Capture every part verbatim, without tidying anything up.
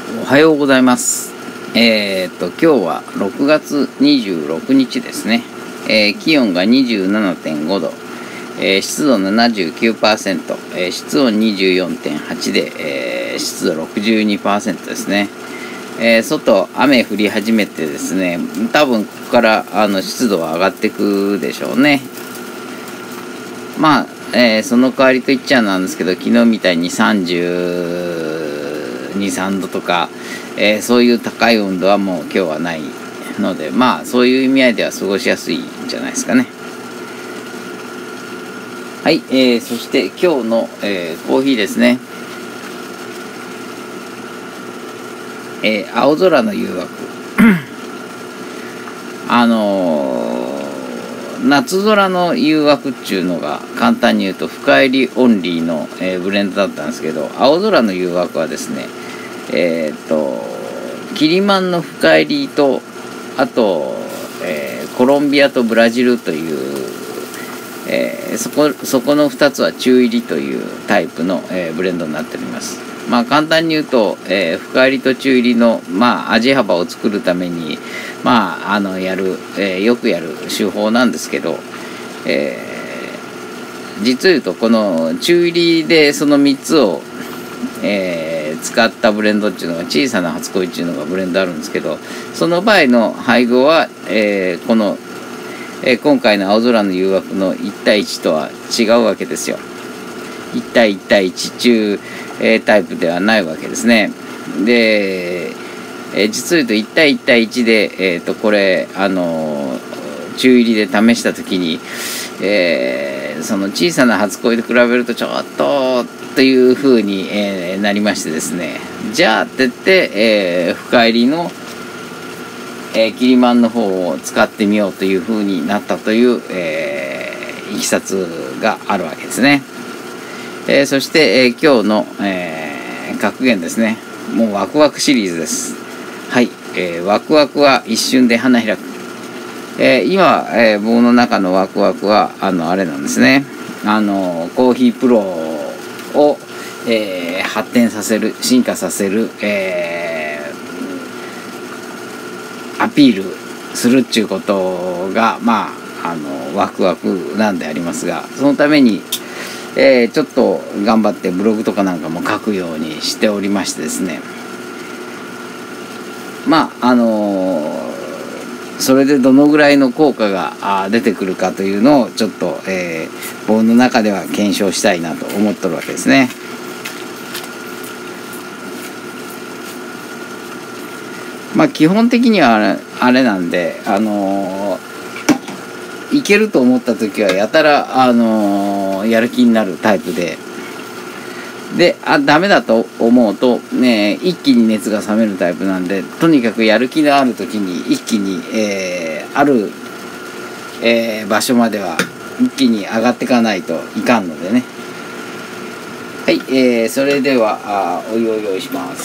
おはようございます。えー、っと今日はろくがつにじゅうろくにちですね。えー、気温が にじゅうななてんごど、えー、湿度 ななじゅうきゅうパーセント、えー、室温 にじゅうよんてんはち で、えー、湿度 ろくじゅうにパーセント ですね。えー、外雨降り始めてですね、多分ここからあの湿度は上がってくでしょうね。まあ、えー、その代わりと言っちゃなんですけど、昨日みたいにさんじゅうに、さんどとか、えー、そういう高い温度はもう今日はないので、まあそういう意味合いでは過ごしやすいんじゃないですかね。はい、えー、そして今日の、えー、コーヒーですね。えー、青空の誘惑あのー、夏空の誘惑っていうのが簡単に言うと深入りオンリーの、えー、ブレンドだったんですけど、青空の誘惑はですね、えっ、ー、とキリマンの深入りと、あと、えー、コロンビアとブラジルという、えー、そこそこのふたつは中入りというタイプの、えー、ブレンドになっております。まあ簡単に言うと、えー、深入りと中入りの、まあ、味幅を作るために、まあ、あのやる、えー、よくやる手法なんですけど、えー、実を言うとこの中入りでそのみっつを、えー、使ったブレンドっていうのが、小さな初恋っていうのがブレンドあるんですけど、その場合の配合は、えー、この、えー、今回の青空の誘惑のいち対いちとは違うわけですよ。いち対いち対いち中、えー、タイプではないわけですね。で、えー、実を言うといち対いち対いちで、えー、とこれ、あのー、中入りで試した時に、えー、その小さな初恋と比べるとちょっとというふうに、えー、なりましてですね、じゃあって言って、えー、深入りの、えー、キリマンの方を使ってみようというふうになったという、えー、いきさつがあるわけですね。えー、そして、えー、今日の、えー、格言ですね。もうワクワクシリーズです。はい、えー、ワクワクは一瞬で花開く。えー、今、えー、棒の中のワクワクはあのあれなんですね。あのコーヒープロを、えー、発展させる、進化させる、えー、アピールするっていうことが、まああのワクワクなんでありますが、そのためにえー、ちょっと頑張ってブログとかなんかも書くようにしておりましてですね、まああのー、それでどのぐらいの効果が出てくるかというのをちょっと、えー、棒の中では検証したいなと思ってるわけですね。まあ基本的にはあれ、あれなんで、あのーいけると思った時はやたら、あのー、やる気になるタイプで、で、あ、ダメだと思うと、ね、一気に熱が冷めるタイプなんで、とにかくやる気のある時に一気に、えー、ある、えー、場所までは一気に上がっていかないといかんのでね。はい、えー、それではあお湯を用意します。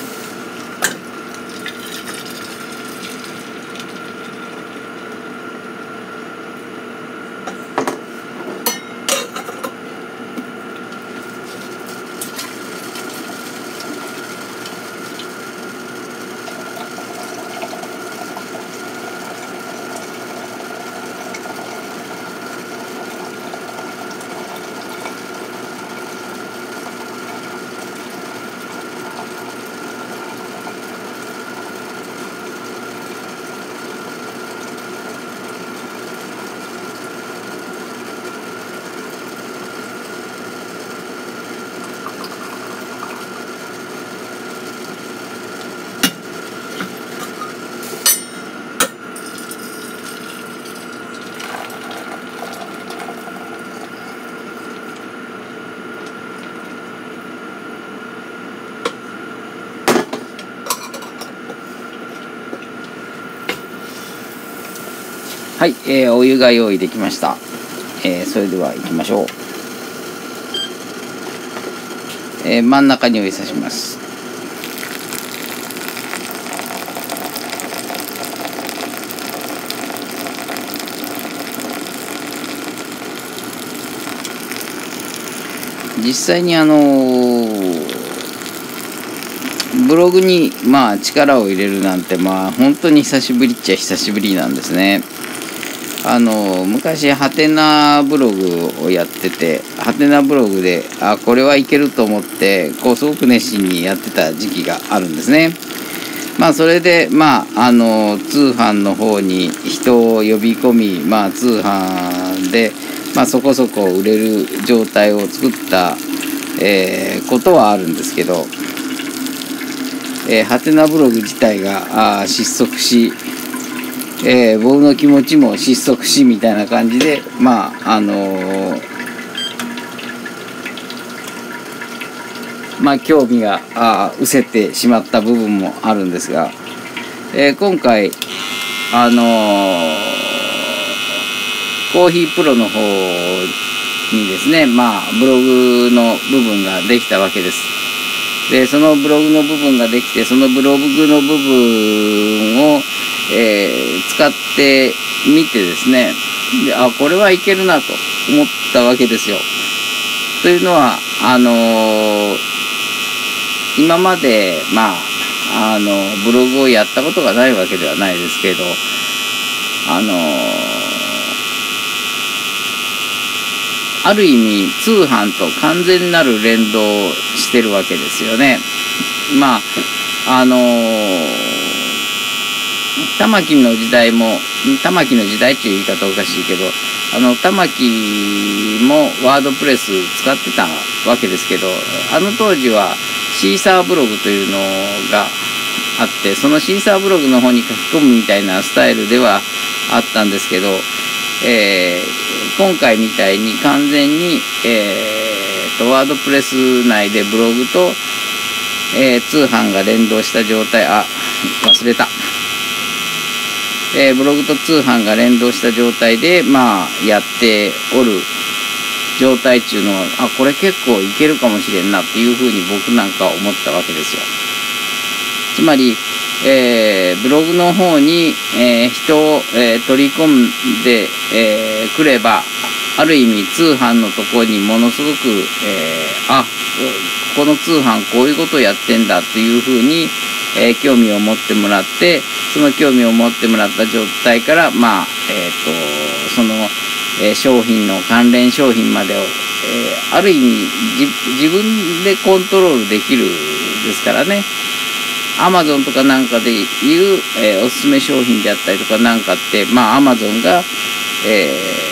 はい、えー、お湯が用意できました。えー、それでは行きましょう。えー、真ん中にお湯さします。実際にあのー、 ブログにまあ力を入れるなんてまあ本当に久しぶりっちゃ久しぶりなんですね。あの昔ハテナブログをやってて、ハテナブログであこれはいけると思ってこうすごく熱心にやってた時期があるんですね。まあそれでまああの通販の方に人を呼び込み、まあ通販でまあそこそこ売れる状態を作った、えー、ことはあるんですけど、えー、ハテナブログ自体があ失速し、えー、僕の気持ちも失速しみたいな感じでまああのー、まあ興味があ失せてしまった部分もあるんですが、えー、今回あのー、コーヒープロの方にですねまあブログの部分ができたわけです。でそのブログの部分ができて、そのブログの部分を、えー、使ってみてですね、であこれはいけるなと思ったわけですよ。というのはあのー、今までまああのブログをやったことがないわけではないですけど、あのー、ある意味通販と完全なる連動してるわけですよね。まああのー、玉木の時代も玉木の時代っていう言い方おかしいけど、あの玉木もワードプレス使ってたわけですけど、あの当時はシーサーブログというのがあって、そのシーサーブログの方に書き込むみたいなスタイルではあったんですけど、えー、今回みたいに完全に、えー、とワードプレス内でブログと、えー、通販が連動した状態、あ忘れた、えー、ブログと通販が連動した状態でまあやっておる状態っていうのは、あこれ結構いけるかもしれんなっていうふうに僕なんかは思ったわけですよ。つまり、えー、ブログの方に、えー、人を、えー、取り込んでく、えー、れば、ある意味通販のところにものすごく、えー、あこの通販こういうことをやってんだっていうふうに、えー、興味を持ってもらって、その興味を持ってもらった状態からまあえっ、ー、とその、えー、商品の関連商品までを、えー、ある意味自分でコントロールできるですからね。アマゾンとかなんかでいう、えー、おすすめ商品であったりとかなんかって、まあアマゾンが、え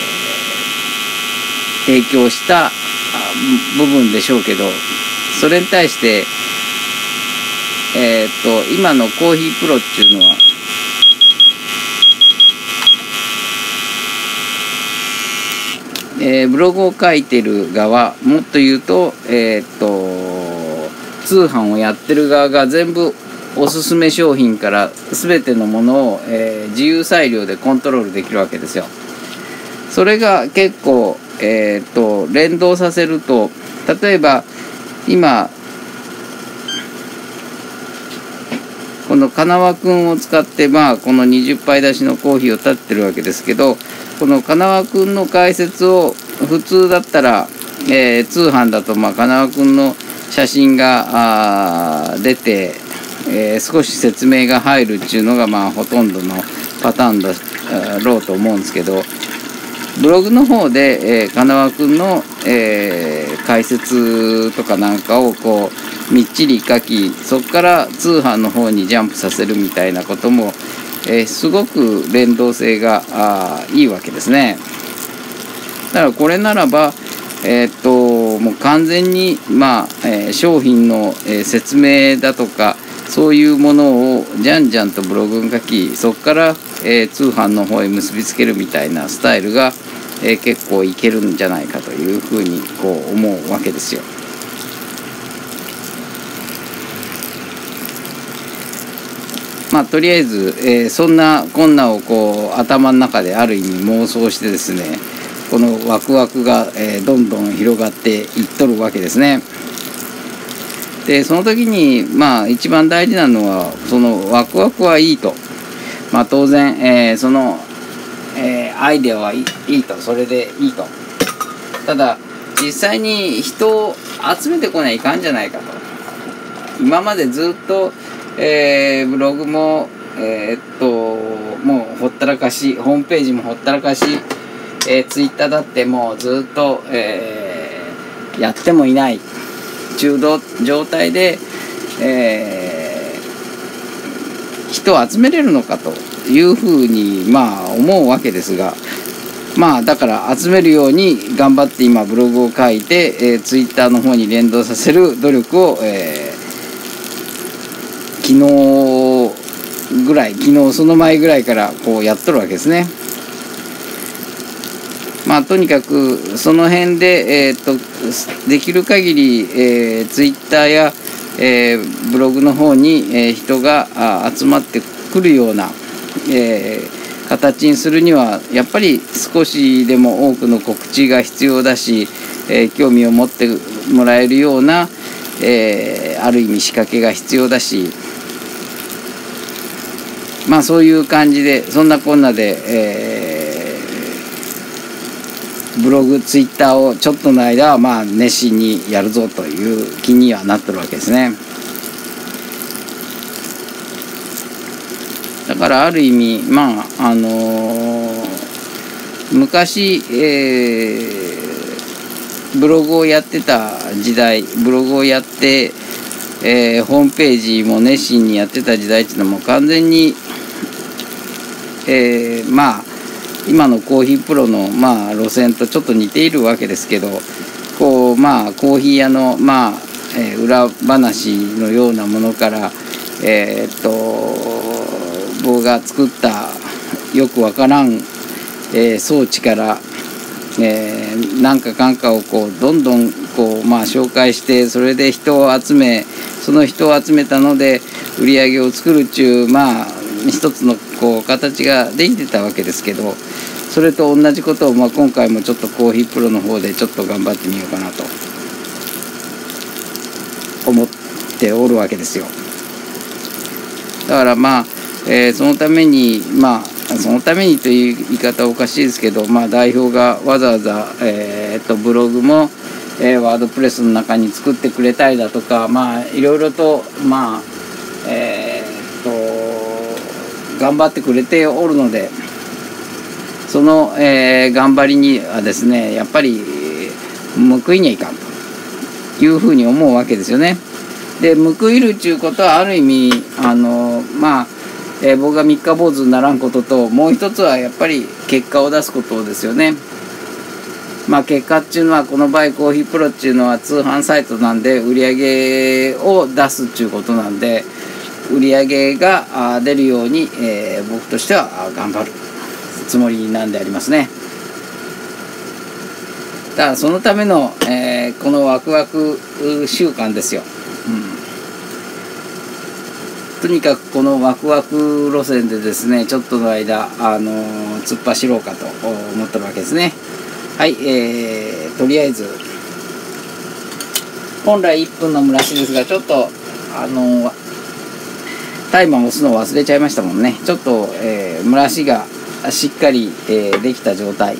ー、提供した部分でしょうけど、それに対して、えー、っと今のコーヒープロっていうのは、えー、ブログを書いてる側、もっと言うと、えー、っと通販をやってる側が全部おすすめ商品から全てのものを、えー、自由裁量でコントロールできるわけですよ。それが結構、えー、っと連動させると、例えば今このかなわくんを使って、まあ、このにじゅっぱい出しのコーヒーを立ってるわけですけど、このかなわくんの解説を普通だったら、えー、通販だと、まあ、かなわくんの写真が出て、えー、少し説明が入るっていうのが、まあ、ほとんどのパターンだろうと思うんですけど、ブログの方で、えー、かなわくんの、えー、解説とかなんかをこうみっちり書き、そこから通販の方にジャンプさせるみたいなことも、えー、すごく連動性があいいわけですね。だからこれならば、えー、っともう完全に、まあえー、商品の、えー、説明だとかそういうものをじゃんじゃんとブログに書き、そこから、えー、通販の方へ結びつけるみたいなスタイルが、えー、結構いけるんじゃないかというふうにこう思うわけですよ。まあとりあえず、えー、そんなこんなをこう頭の中である意味妄想してですね、このワクワクが、えー、どんどん広がっていっとるわけですね。でその時にまあ一番大事なのはそのワクワクはいいと、まあ当然、えー、その、えー、アイデアはいい、いいと、それでいいと。ただ実際に人を集めてこないかんじゃないかと今までずっと、えー、ブログもえー、っともうほったらかし、ホームページもほったらかし、えー、ツイッターだってもうずっと、えー、やってもいない中道状態で、えー、人を集めれるのかというふうにまあ思うわけですが、まあだから集めるように頑張って今ブログを書いて、えー、ツイッターの方に連動させる努力を、えー、昨日ぐらい昨日その前ぐらいからこうやっとるわけですね。まあとにかくその辺で、えー、っとできる限り、えー、ツイッターや、えー、ブログの方に、えー、人が集まってくるような、えー形にするにはやっぱり少しでも多くの告知が必要だし、えー、興味を持ってもらえるような、えー、ある意味仕掛けが必要だし、まあそういう感じでそんなこんなで、えー、ブログツイッターをちょっとの間はまあ熱心にやるぞという気にはなってるわけですね。だからある意味まああのー、昔、えー、ブログをやってた時代、ブログをやって、えー、ホームページも熱心にやってた時代っていうのも完全に、えー、まあ今のコーヒープロの、まあ、路線とちょっと似ているわけですけど、こうまあコーヒー屋の、まあえー、裏話のようなものからえー、っと僕が作ったよくわからん、えー、装置から、えー、なんかかんかをこうどんどんこう、まあ、紹介して、それで人を集め、その人を集めたので売り上げを作るっちゅう、まあ一つのこう形ができてたわけですけど、それと同じことを、まあ、今回もちょっとコーヒープロの方でちょっと頑張ってみようかなと思っておるわけですよ。だからまあえー、そのためにまあそのためにという言い方はおかしいですけど、まあ、代表がわざわざ、えー、っとブログも、えー、ワードプレスの中に作ってくれたりだとか、まあいろいろとまあえー、っと頑張ってくれておるので、その、えー、頑張りにはですねやっぱり報いにはいかんというふうに思うわけですよね。で報いるっていうことはある意味あのまあえー、僕が三日坊主にならんことと、もう一つはやっぱり結果を出すことですよね。まあ結果っていうのはこの場合コーヒープロっていうのは通販サイトなんで売り上げを出すっていうことなんで、売り上げが出るように、えー、僕としては頑張るつもりなんでありますね。だからそのための、えー、このワクワク習慣ですよ。うんとにかくこのワクワク路線でですねちょっとの間、あのー、突っ走ろうかと思ってるわけですね。はい、えー、とりあえず本来いっぷんの蒸らしですが、ちょっとあのー、タイマーを押すのを忘れちゃいましたもんね。ちょっと、えー、蒸らしがしっかり、えー、できた状態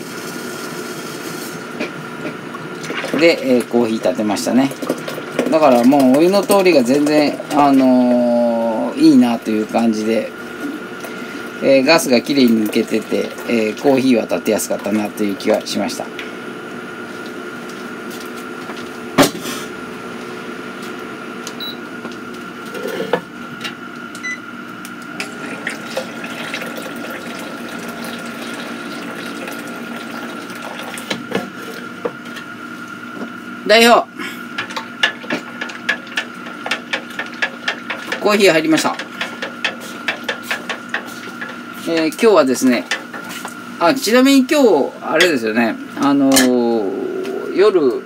で、えー、コーヒー立てましたね。だからもうお湯の通りが全然あのーいいなという感じで、えー、ガスがきれいに抜けてて、えー、コーヒーは立てやすかったなという気がしました。代表コーヒー入りました。えー、今日はですね、あ、ちなみに今日あれですよね、あのー、夜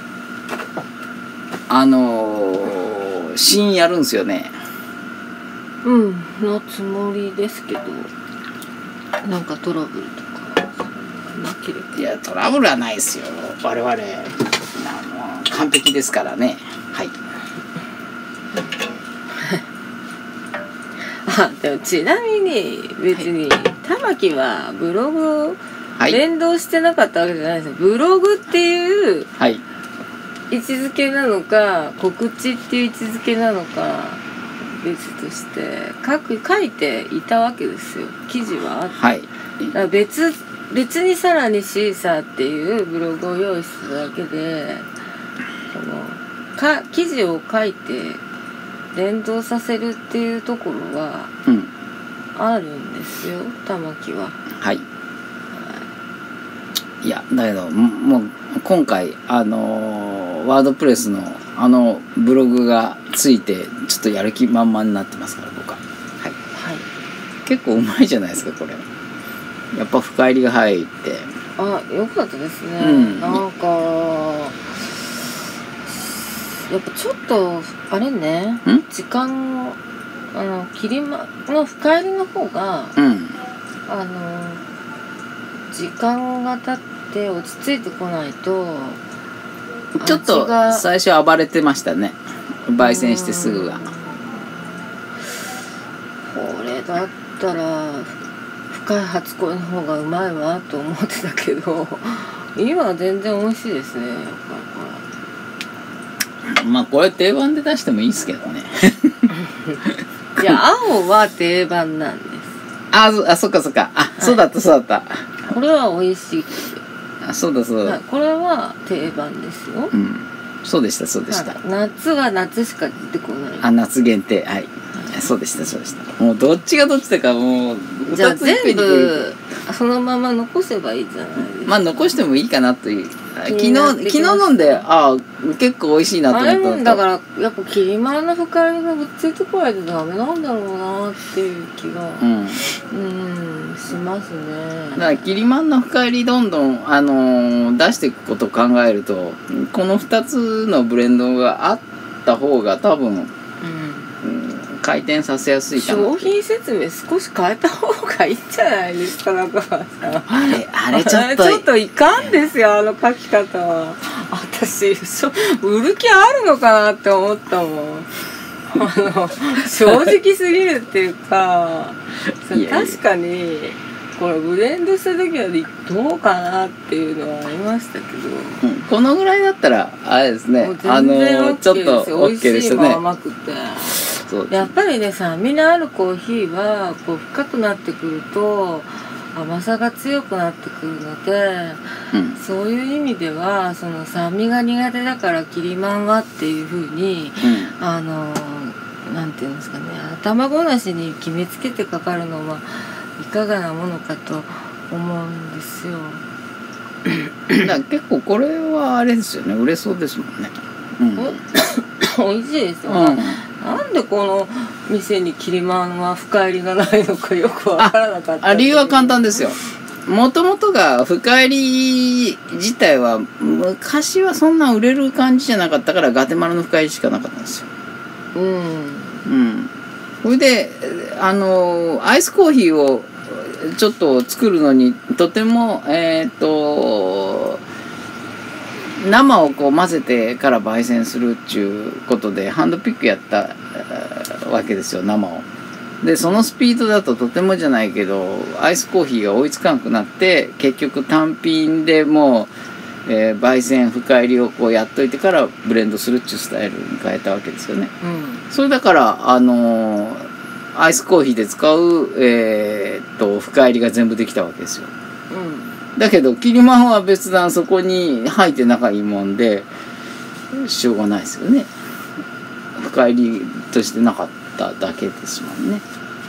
あのー、試飲やるんですよね。 うんのつもりですけど、なんかトラブルとかなければ。 いやトラブルはないですよ。我々あの完璧ですからね。はい。 あ、でもちなみに別に玉木はブログを連動してなかったわけじゃないですよ。ブログっていう、 はい、 位置づけなのか告知っていう位置づけなのか別として書く書いていたわけですよ。記事はあって、 はい、 だから別別にさらにシーサーっていうブログを用意するだけでこのか記事を書いて連動させるっていうところはあるんですよ、玉木は。 はい、はい、いやだけどもう今回あのー、ワードプレスのあのブログがついてちょっとやる気満々になってますから僕は、はい、 はい、結構うまいじゃないですかこれ。やっぱ深入りが入って、 あ、よかったですね、うん、なんかやっぱちょっとあれね、時間をあの切りまの深入りの方が、うん、あの時間が経って落ち着いてこないとちょっと最初暴れてましたね、焙煎してすぐは。 これだったら深い初恋の方がうまいわと思ってたけど今は全然美味しいですね。やっぱりこれまあこれ定番で出してもいいですけどねいや青は定番なんです。 ああ、そっかそっか、あ、はい、そうだったそうだった。 これは美味しい。 あ、そうだそうだ、はい、 これは定番ですよ、 うん、そうでしたそうでした、 はい、夏は夏しか出てこない。 あ、夏限定、はい、はい、そうでしたそうでした。もうどっちがどっちだかもうじゃあ全部そのまま残せばいいじゃないですか。 まあ残してもいいかなという。昨日昨日飲んで、ああ結構美味しいなと思った。あれもだからやっぱキリマンの深入りがぶっついてこないとダメなんだろうなっていう気が、うん、うんしますね。 だからキリマンの深入りどんどん、あのー、出していくことを考えるとこのふたつのブレンドがあった方が多分、うん回転させやすいかな。 商品説明少し変えた方がいいんじゃないですか。中川さん、 あれあれちょっとちょっといかんですよあの書き方は。私売る気あるのかなって思ったもんあの正直すぎるっていうか確かにこれブレンドした時はどうかなっていうのはありましたけど、 うん、このぐらいだったらあれですね、 あのちょっと OK でしたね。美味しいも甘くてやっぱりね酸味のあるコーヒーはこう深くなってくると甘さが強くなってくるので、うん、そういう意味ではその酸味が苦手だからキリマンはっていう風に、うん、あのなんていうんですかね頭ごなしに決めつけてかかるのはいかがなものかと思うんですよだから結構これはあれですよね売れそうですもんね、 うん、美味しいですよ、うんなんでこの店にキリマンは深入りがないのかよくわからなかった。 あ、理由は簡単ですよ。もともとが深入り自体は昔はそんな売れる感じじゃなかったからガテマラの深入りしかなかったんですよ。うん。うん。それであのアイスコーヒーをちょっと作るのにとてもえっと生をこう混ぜてから焙煎するっていうことでハンドピックやったわけですよ生を。でそのスピードだととてもじゃないけどアイスコーヒーが追いつかなくなって結局単品でもう、えー、焙煎深入りをこうやっといてからブレンドするっていうスタイルに変えたわけですよね。うん、それだからあのー、アイスコーヒーで使う、えー、っと深入りが全部できたわけですよ。うんだけどキリマンは別段そこに入って仲いいもんでしょうがないですよね。深入りとしてなかっただけですもんね。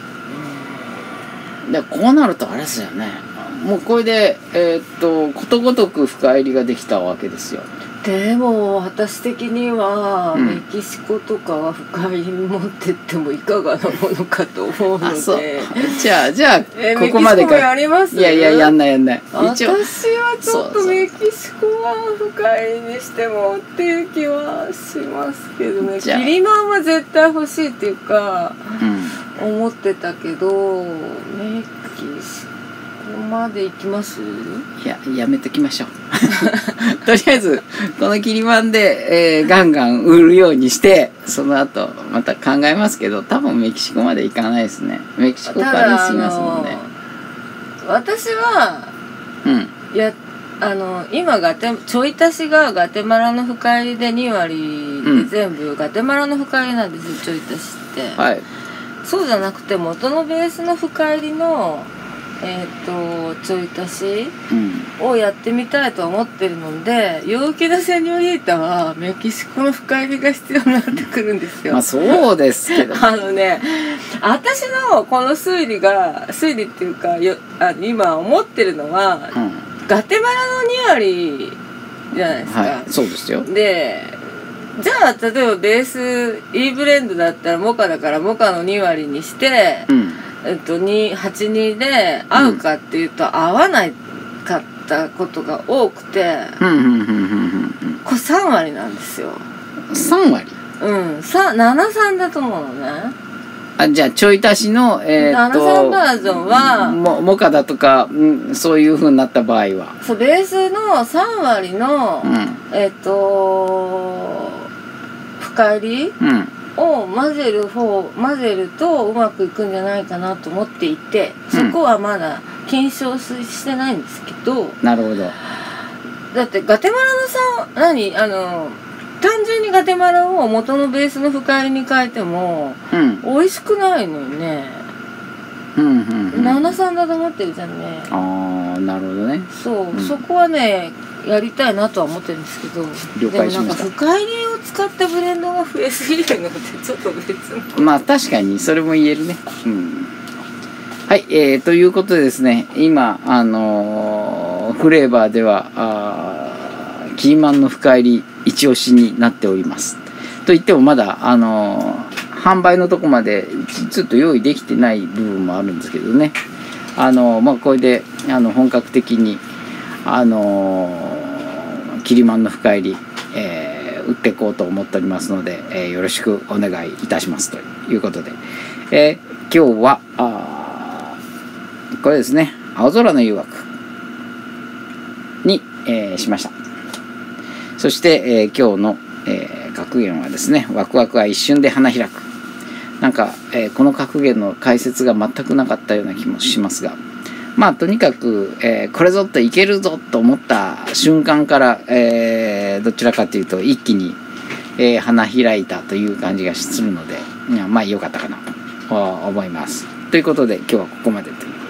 でこうなるとあれですよねもうこれでえー、っとことごとく深入りができたわけですよ。 でも私的には、うん、メキシコとかは深入り持ってってもいかがなものかと思うのであそうじゃあじゃあえここまでか。 メキシコやります？ いやいややんないやんない。 私はちょっとメキシコは深入りにしてもっていう気はしますけどね。キリマンは絶対欲しいっていうか、うん、思ってたけどメキシコここまで行きます？ いややめときましょうとりあえずこのキリマンで、えー、ガンガン売るようにしてその後また考えますけど多分メキシコまで行かないですね。メキシコからしますもんね。 私は、うん、やあの今ガテちょい足しがガテマラの深入りでに割で全部ガテマラの深入りなんですよ、ちょい足しって、 はい、 そうじゃなくて元のベースの深入りのえー、とちょい足しをやってみたいと思ってるので、陽気なセニョリータはメキシコの深入りが必要になってくるんですよ。 まあそうですけどあのね、私のこの推理が推理っていうかよあ今思ってるのは、うん、ガテマラのに割じゃないですか、 はい、そうですよ。 でじゃあ例えばベース E ブレンドだったらモカだからモカのに割にして、うんえっと、はちじゅうにで合うかっていうと合わないかったことが多くて、これさん割なんですよ。 さん割？ うん、ななさんだと思うのね。 あ、じゃあちょい足しの、えー、っとななさんバージョンはもモカだとか、うん、そういう風になった場合はそうベースのさん割の、うん、えー、っと深入り、うんを混ぜる方混ぜるとうまくいくんじゃないかなと思っていて、そこはまだ検証してないんですけど、うん、 なるほど。 だってガテマラのさ何あの単純にガテマラを元のベースの深入りに変えても、うん、美味しくないのよね。うんうんうん、ななさんだと思ってるじゃんね。 ああ、なるほどね。 そう、うん、そこはねやりたいなとは思ってるんですけど、 了解しました。 でもなんか深入りを使ったブレンドが増えすぎるのってちょっと別の。 まあ確かにそれも言えるね。うん、はい、えー、ということでですね、今あのー、フレーバーではあーキーマンの深入り一押しになっております。といってもまだあのー、販売のとこまでちょっと用意できてない部分もあるんですけどね。あのー、まあこれであの本格的にあのー、キリマンの深入り、えー、売っていこうと思っておりますので、えー、よろしくお願いいたしますということで、えー、今日はあこれですね、青空の誘惑に、えー、しました。そして、えー、今日の、えー、格言はですね、ワクワクは一瞬で花開く。なんか、えー、この格言の解説が全くなかったような気もしますが、まあとにかく、えー、これぞっといけるぞと思った瞬間から、えー、どちらかというと一気に、えー、花開いたという感じがするので、いやまあ良かったかなと思います。ということで今日はここまでという